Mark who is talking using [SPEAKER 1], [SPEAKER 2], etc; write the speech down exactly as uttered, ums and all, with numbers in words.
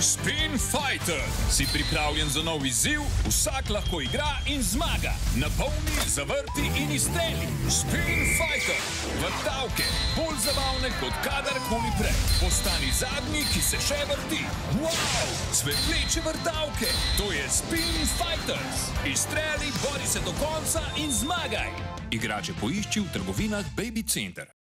[SPEAKER 1] Spin Fighter. Si pripravljen za nov izziv? Vsak lahko igra in zmaga. Napolni, zavrti in izstreli. Spin Fighter. Vrtavke. Bolj zabavne kot kadarkoli prej. Postani zadnji, ki se še vrti. Wow! Svetleče vrtavke. To je Spin Fighters. Izstreli, bori se do konca in zmagaj. Igrače poišči v trgovinah Baby Center.